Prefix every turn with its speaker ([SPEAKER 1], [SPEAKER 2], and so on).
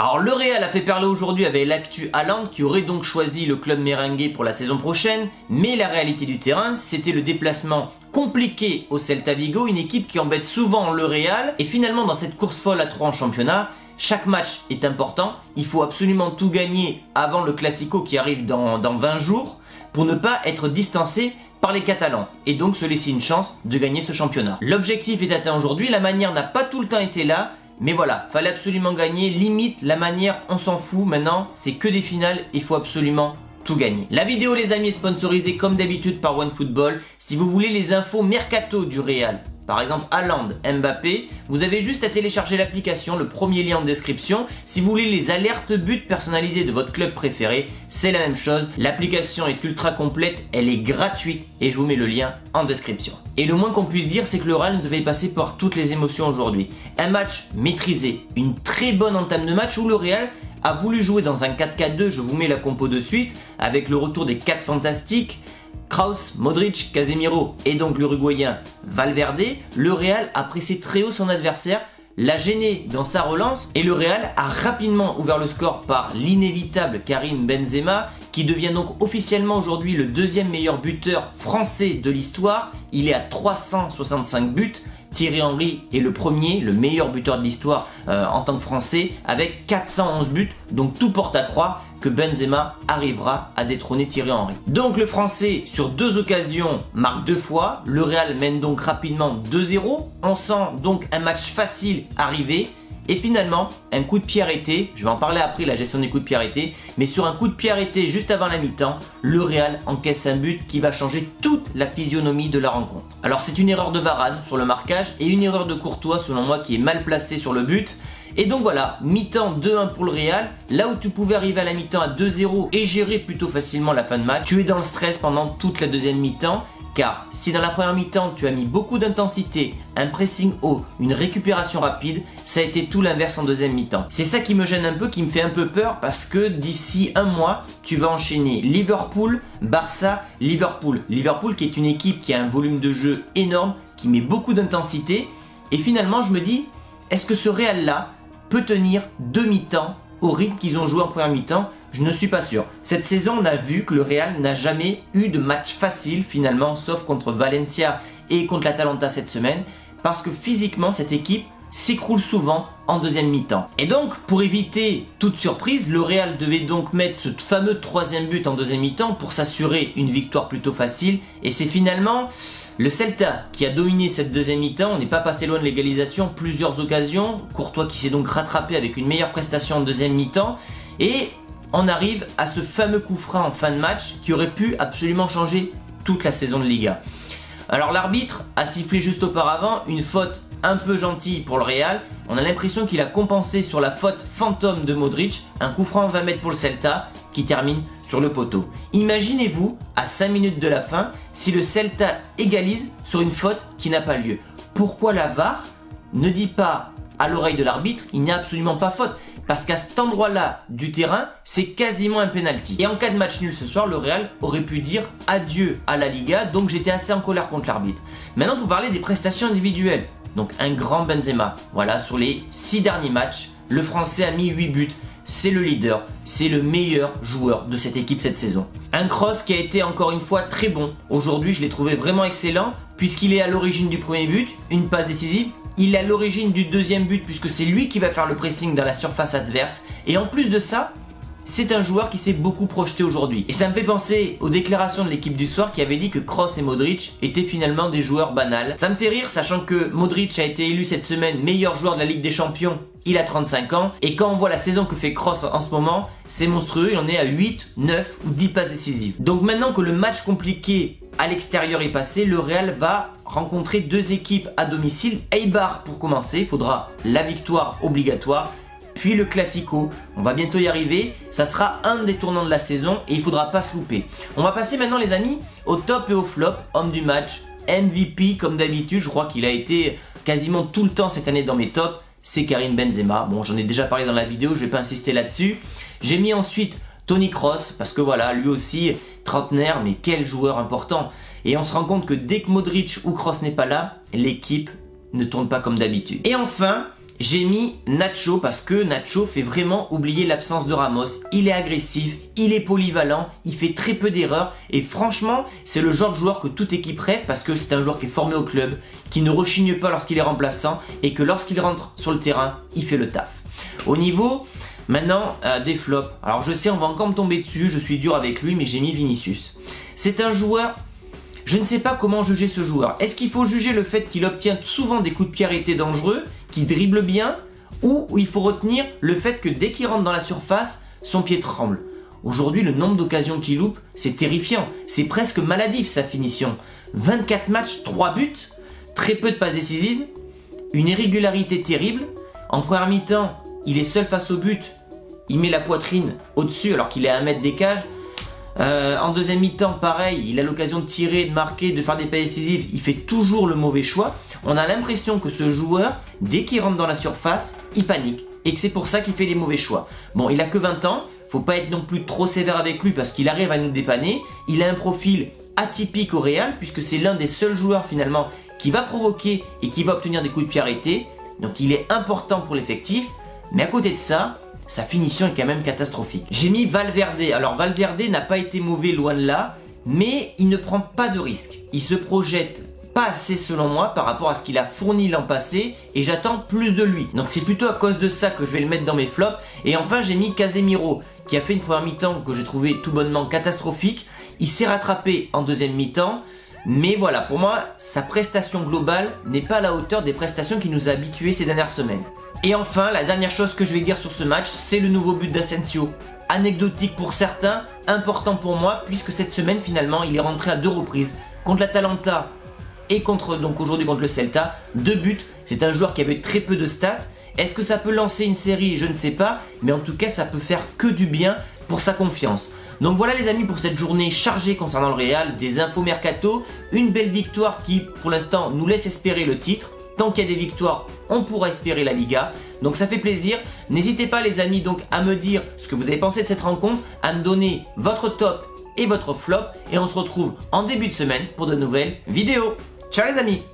[SPEAKER 1] Alors le Real a fait parler aujourd'hui avec l'actu Haaland qui aurait donc choisi le club merengue pour la saison prochaine, mais la réalité du terrain c'était le déplacement compliqué au Celta Vigo, une équipe qui embête souvent le Real, et finalement dans cette course folle à 3 en championnat, chaque match est important, il faut absolument tout gagner avant le Classico qui arrive dans 20 jours pour ne pas être distancé par les Catalans et donc se laisser une chance de gagner ce championnat. L'objectif est atteint aujourd'hui, la manière n'a pas tout le temps été là, mais voilà, fallait absolument gagner, limite la manière on s'en fout, maintenant c'est que des finales, il faut absolument tout gagner. La vidéo les amis est sponsorisée comme d'habitude par OneFootball. Si vous voulez les infos mercato du Real, par exemple Haaland, Mbappé, vous avez juste à télécharger l'application, le premier lien en description. Si vous voulez les alertes buts personnalisées de votre club préféré, c'est la même chose. L'application est ultra complète, elle est gratuite et je vous mets le lien en description. Et le moins qu'on puisse dire, c'est que le Real nous avait passé par toutes les émotions aujourd'hui. Un match maîtrisé, une très bonne entame de match où le Real a voulu jouer dans un 4-4-2, je vous mets la compo de suite, avec le retour des 4 fantastiques, Kroos, Modric, Casemiro et donc l'Uruguayen Valverde. Le Real a pressé très haut son adversaire, l'a gêné dans sa relance et le Real a rapidement ouvert le score par l'inévitable Karim Benzema qui devient donc officiellement aujourd'hui le deuxième meilleur buteur français de l'histoire. Il est à 365 buts. Thierry Henry est le premier, le meilleur buteur de l'histoire en tant que français avec 411 buts, donc tout porte à croire que Benzema arrivera à détrôner Thierry Henry. Donc le français sur 2 occasions marque 2 fois, le Real mène donc rapidement 2-0, on sent donc un match facile arriver. Et finalement, un coup de pied arrêté, je vais en parler après la gestion des coups de pied arrêtés, mais sur un coup de pied arrêté juste avant la mi-temps, le Real encaisse un but qui va changer toute la physionomie de la rencontre. Alors c'est une erreur de Varane sur le marquage et une erreur de Courtois selon moi qui est mal placée sur le but. Et donc voilà, mi-temps 2-1 pour le Real, là où tu pouvais arriver à la mi-temps à 2-0 et gérer plutôt facilement la fin de match, tu es dans le stress pendant toute la deuxième mi-temps. Car si dans la première mi-temps tu as mis beaucoup d'intensité, un pressing haut, une récupération rapide, ça a été tout l'inverse en deuxième mi-temps. C'est ça qui me gêne un peu, qui me fait un peu peur parce que d'ici un mois, tu vas enchaîner Liverpool, Barça, Liverpool. Liverpool qui est une équipe qui a un volume de jeu énorme, qui met beaucoup d'intensité. Et finalement je me dis, est-ce que ce Real-là peut tenir 2 mi-temps au rythme qu'ils ont joué en première mi-temps? Je ne suis pas sûr. Cette saison, on a vu que le Real n'a jamais eu de match facile finalement, sauf contre Valencia et contre l'Atalanta cette semaine, parce que physiquement, cette équipe s'écroule souvent en deuxième mi-temps. Et donc, pour éviter toute surprise, le Real devait donc mettre ce fameux 3e but en deuxième mi-temps pour s'assurer une victoire plutôt facile. Et c'est finalement le Celta qui a dominé cette deuxième mi-temps. On n'est pas passé loin de l'égalisation, plusieurs occasions. Courtois qui s'est donc rattrapé avec une meilleure prestation en deuxième mi-temps. Et on arrive à ce fameux coup franc en fin de match qui aurait pu absolument changer toute la saison de Liga. Alors l'arbitre a sifflé juste auparavant une faute un peu gentille pour le Real. On a l'impression qu'il a compensé sur la faute fantôme de Modric, un coup franc 20 mètres pour le Celta qui termine sur le poteau. Imaginez-vous à 5 minutes de la fin si le Celta égalise sur une faute qui n'a pas lieu. Pourquoi la VAR ne dit pas à l'oreille de l'arbitre, il n'y a absolument pas faute? Parce qu'à cet endroit-là du terrain, c'est quasiment un penalty. Et en cas de match nul ce soir, le Real aurait pu dire adieu à la Liga, donc j'étais assez en colère contre l'arbitre. Maintenant, pour parler des prestations individuelles, donc un grand Benzema, voilà, sur les 6 derniers matchs, le Français a mis 8 buts, c'est le leader, c'est le meilleur joueur de cette équipe cette saison. Un Kroos qui a été encore une fois très bon, aujourd'hui je l'ai trouvé vraiment excellent, puisqu'il est à l'origine du premier but, une passe décisive. Il est à l'origine du deuxième but puisque c'est lui qui va faire le pressing dans la surface adverse. Et en plus de ça, c'est un joueur qui s'est beaucoup projeté aujourd'hui. Et ça me fait penser aux déclarations de l'équipe du soir qui avait dit que Kroos et Modric étaient finalement des joueurs banals. Ça me fait rire sachant que Modric a été élu cette semaine meilleur joueur de la Ligue des Champions. Il a 35 ans et quand on voit la saison que fait Kroos en ce moment, c'est monstrueux, il en est à 8, 9 ou 10 passes décisives. Donc maintenant que le match compliqué à l'extérieur est passé, le Real va rencontrer 2 équipes à domicile. Eibar pour commencer, il faudra la victoire obligatoire, puis le Classico, on va bientôt y arriver, ça sera un des tournants de la saison et il ne faudra pas se louper. On va passer maintenant les amis au top et au flop, homme du match, MVP comme d'habitude, je crois qu'il a été quasiment tout le temps cette année dans mes tops. C'est Karim Benzema. Bon, j'en ai déjà parlé dans la vidéo, je ne vais pas insister là-dessus. J'ai mis ensuite Toni Kroos, parce que voilà, lui aussi, trentenaire, mais quel joueur important. Et on se rend compte que dès que Modric ou Kroos n'est pas là, l'équipe ne tourne pas comme d'habitude. Et enfin, j'ai mis Nacho parce que Nacho fait vraiment oublier l'absence de Ramos. Il est agressif, il est polyvalent, il fait très peu d'erreurs et franchement, c'est le genre de joueur que toute équipe rêve parce que c'est un joueur qui est formé au club, qui ne rechigne pas lorsqu'il est remplaçant et que lorsqu'il rentre sur le terrain, il fait le taf. Au niveau maintenant des flops, alors je sais on va encore me tomber dessus, je suis dur avec lui mais j'ai mis Vinicius. C'est un joueur, je ne sais pas comment juger ce joueur. Est-ce qu'il faut juger le fait qu'il obtient souvent des coups de pied arrêtés dangereux, qu'il dribble bien, ou il faut retenir le fait que dès qu'il rentre dans la surface, son pied tremble? Aujourd'hui, le nombre d'occasions qu'il loupe, c'est terrifiant. C'est presque maladif sa finition. 24 matchs, 3 buts, très peu de passes décisives, une irrégularité terrible. En première mi-temps, il est seul face au but, il met la poitrine au-dessus alors qu'il est à 1 mètre des cages. En deuxième mi-temps, pareil, il a l'occasion de tirer, de marquer, de faire des passes décisives, il fait toujours le mauvais choix. On a l'impression que ce joueur, dès qu'il rentre dans la surface, il panique et que c'est pour ça qu'il fait les mauvais choix. Bon, il a que 20 ans, faut pas être non plus trop sévère avec lui parce qu'il arrive à nous dépanner. Il a un profil atypique au Real puisque c'est l'un des seuls joueurs finalement qui va provoquer et qui va obtenir des coups de pied arrêtés. Donc il est important pour l'effectif, mais à côté de ça, sa finition est quand même catastrophique. J'ai mis Valverde. Alors Valverde n'a pas été mauvais loin de là, mais il ne prend pas de risques. Il se projette pas assez selon moi par rapport à ce qu'il a fourni l'an passé et j'attends plus de lui. Donc c'est plutôt à cause de ça que je vais le mettre dans mes flops. Et enfin j'ai mis Casemiro qui a fait une première mi-temps que j'ai trouvé tout bonnement catastrophique. Il s'est rattrapé en deuxième mi-temps. Mais voilà, pour moi, sa prestation globale n'est pas à la hauteur des prestations qui nous a habitués ces dernières semaines. Et enfin, la dernière chose que je vais dire sur ce match, c'est le nouveau but d'Asensio. Anecdotique pour certains, important pour moi, puisque cette semaine, finalement, il est rentré à 2 reprises. Contre l'Atalanta et donc aujourd'hui contre le Celta. 2 buts, c'est un joueur qui avait très peu de stats. Est-ce que ça peut lancer une série? Je ne sais pas, mais en tout cas, ça peut faire que du bien pour sa confiance. Donc voilà les amis pour cette journée chargée concernant le Real, des infos mercato, une belle victoire qui pour l'instant nous laisse espérer le titre. Tant qu'il y a des victoires, on pourra espérer la Liga. Donc ça fait plaisir. N'hésitez pas les amis donc à me dire ce que vous avez pensé de cette rencontre, à me donner votre top et votre flop. Et on se retrouve en début de semaine pour de nouvelles vidéos. Ciao les amis!